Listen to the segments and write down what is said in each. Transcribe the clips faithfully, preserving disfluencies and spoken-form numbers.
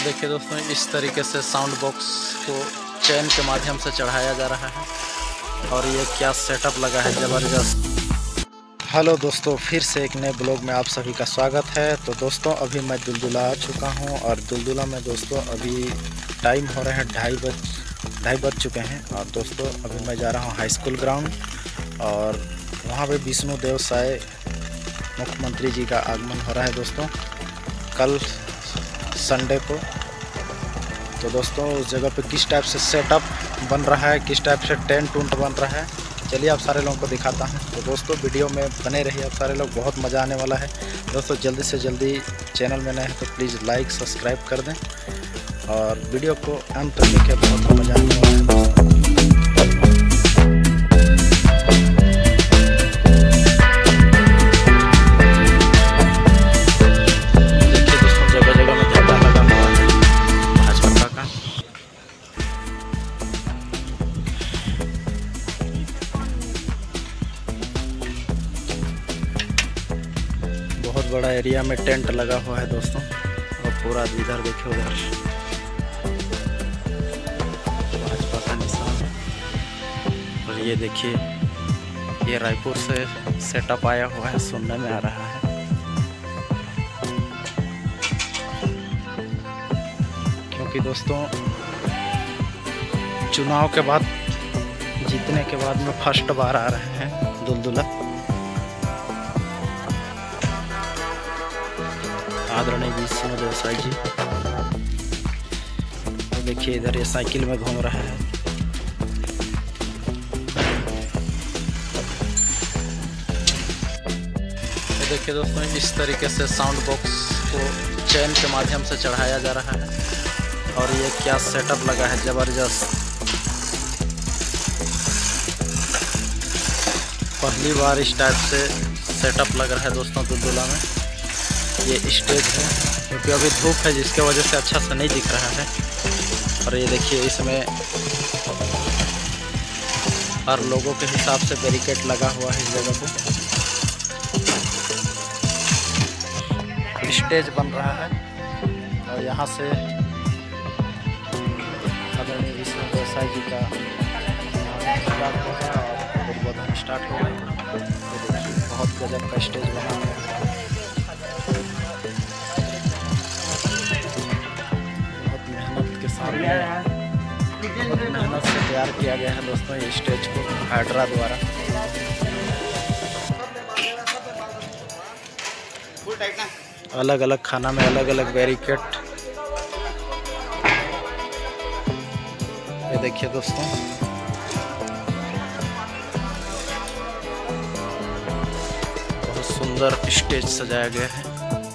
देखिए दोस्तों, इस तरीके से साउंड बॉक्स को चैन के माध्यम से चढ़ाया जा रहा है और ये क्या सेटअप लगा है ज़बरदस्त। हेलो दोस्तों, फिर से एक नए ब्लॉग में आप सभी का स्वागत है। तो दोस्तों, अभी मैं दुलदुला आ चुका हूँ और दुलदुला में दोस्तों अभी टाइम हो रहे हैं ढाई बज ढाई बज चुके हैं। और दोस्तों अभी मैं जा रहा हूँ हाई स्कूल ग्राउंड और वहाँ पे विष्णु देव साय मुख्यमंत्री जी का आगमन हो रहा है दोस्तों, कल संडे को। तो दोस्तों उस जगह पे किस टाइप से सेटअप बन रहा है, किस टाइप से टेंट उंट बन रहा है, चलिए आप सारे लोगों को दिखाता हूँ। तो दोस्तों वीडियो में बने रहिए आप सारे लोग, बहुत मज़ा आने वाला है दोस्तों। जल्दी से जल्दी चैनल में नए हैं तो प्लीज़ लाइक सब्सक्राइब कर दें और वीडियो को अंत तक देखिए, बहुत मज़ा आने वाला है दोस्तों। बहुत बड़ा एरिया में टेंट लगा हुआ है दोस्तों और पूरा इधर देखिए, उधर भाजपा का निशान। और ये देखिए, ये रायपुर से सेटअप आया हुआ है, सुनने में आ रहा है। क्योंकि दोस्तों चुनाव के बाद, जीतने के बाद में फर्स्ट बार आ रहे हैं दुलदुला। आदरणीय विष्णु देव साय जी, तो देखिए इधर ये साइकिल में घूम रहा है। तो देखिए दोस्तों, इस तरीके से साउंड बॉक्स को चैन के माध्यम से चढ़ाया जा रहा है और ये क्या सेटअप लगा है ज़बरदस्त। पहली बार इस टाइप से सेटअप लग रहा है दोस्तों दुलदुला में। ये स्टेज है क्योंकि अभी धूप है जिसके वजह से अच्छा से नहीं दिख रहा है। और ये देखिए, इसमें हर लोगों के हिसाब से बैरिकेड लगा हुआ है इस जगह पे। स्टेज बन रहा है और यहाँ से आदरणीय विष्णु देव साय जी का स्टार्ट होगा और उद्बोधन स्टार्ट होगा। बहुत गजब का स्टेज बना हुआ है, बहुत मेहनत से तैयार किया गया है दोस्तों ये स्टेज को हाइड्रा द्वारा। अलग अलग खाना में अलग अलग बैरिकेड। ये देखिए दोस्तों, बहुत सुंदर स्टेज सजाया गया है।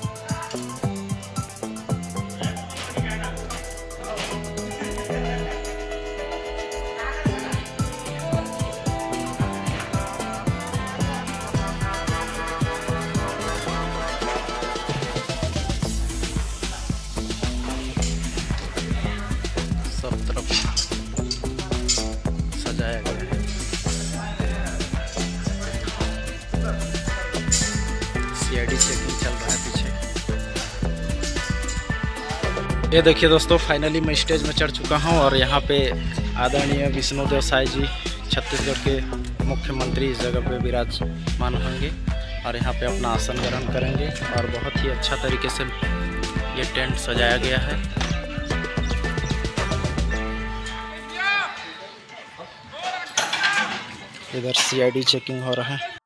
सब तरफ सजाया गया है। सीआईडी चेकिंग चल रहा है पीछे। ये देखिए दोस्तों, फाइनली मैं स्टेज में चढ़ चुका हूं और यहाँ पे आदरणीय विष्णु देव साय जी छत्तीसगढ़ के मुख्यमंत्री इस जगह पे विराजमान होंगे और यहाँ पे अपना आसन ग्रहण करेंगे। और बहुत ही अच्छा तरीके से ये टेंट सजाया गया है। इधर सीआईडी चेकिंग हो रहा है।